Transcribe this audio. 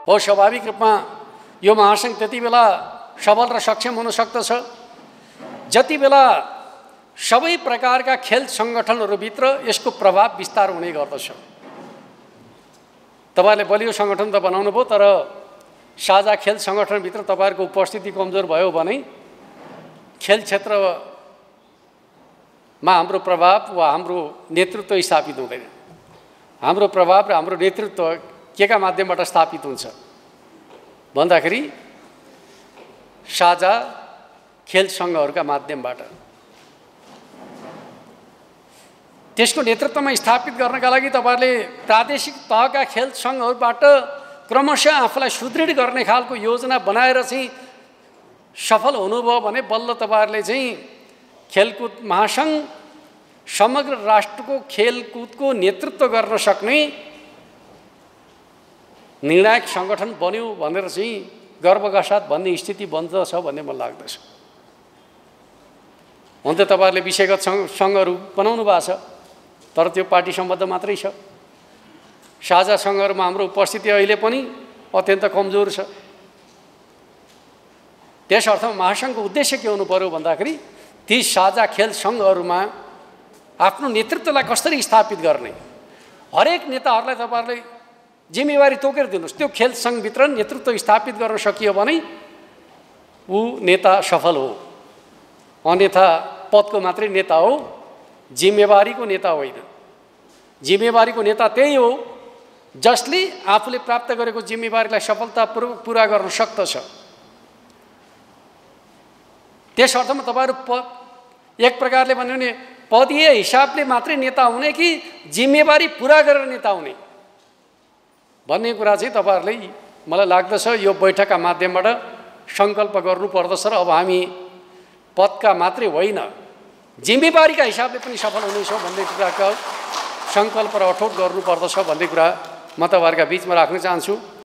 हो स्वाभाविक रूपमा यो महासङ्घ त्यति बेला सबल र सक्षम हुन सक्दछ जति बेला सबै प्रकारका खेल सङ्गठनहरूभित्र यसको प्रभाव विस्तार हुने गर्दछ। तपाईहरुले बलियो सङ्गठन त बनाउनु भयो, तर साझा खेल सङ्गठनभित्र तपाईहरुको उपस्थिति कमजोर भयो भने खेल क्षेत्रमा हाम्रो प्रभाव वा हाम्रो नेतृत्व स्थापित हुँदैन। हाम्रो प्रभाव र हाम्रो नेतृत्व केका माध्यमबाट स्थापित हुन्छ भन्दाखेरि साझा खेल सङ्घहरूका माध्यमबाट। त्यसको नेतृत्वमा स्थापित गर्नका लागि तपाईहरुले प्रादेशिक तहका खेल सङ्घहरूबाट क्रमशः आफूलाई सुदृढ गर्ने खालको योजना बनाएर चाहिँ सफल हुनुभयो भने बल्ल तपाईहरुले चाहिँ खेलकुद महासङ्घ समग्र राष्ट्रको खेलकुदको नेतृत्व गर्न सक्ने निर्णायक सङ्गठन बन्यो भनेर चाहिँ गर्वका साथ भन्ने स्थिति बन्दछ भन्ने मलाई लाग्दछ। हुन त तपाईहरुले विषयगत सङ्घहरू बनाउनु भएको छ, तर त्यो पार्टी सम्बद्ध मात्रै छ। साझा सङ्घहरूमा हाम्रो उपस्थिति अहिले पनि अत्यन्त कमजोर छ। त्यस अर्थमा महासङ्घको उद्देश्य के हुनु पर्यो भन्दाखेरि ती साझा खेल सङ्घहरूमा आफ्नो नेतृत्वलाई कसरी स्थापित गर्ने, हरेक नेताहरूलाई तपाईहरुले जिम्मेवारी तोकेर दिनुस्। त्यो खेल सङ्घभित्र नेतृत्व स्थापित गर्न सकियो भने ऊ नेता सफल हो। अन्यथा पदको मात्रै नेता हो, जिम्मेवारीको नेता होइन। जिम्मेवारीको नेता त्यही हो जसले आफूले प्राप्त गरेको जिम्मेवारीलाई सफलतापूर्वक पुरा गर्न सक्दछ। त्यस अर्थमा तपाईहरु एक प्रकारले भन्यो भने पदीय हिसाबले मात्रै नेता हुने कि जिम्मेवारी पुरा गरेर नेता हुने भन्ने कुरा चाहिँ तपाईहरुले मलाई लाग्दछ यो बैठकका माध्यमबाट संकल्प गर्नु पर्दछ र अब हामी पदका मात्रै होइन जिम्मेवारीका हिसाबले पनि सफल हुनेछौँ भन्ने कुराको संकल्प र अठोट गर्नु पर्दछ भन्ने कुरा म तपाईहरुका बीचमा राख्न चाहन्छु।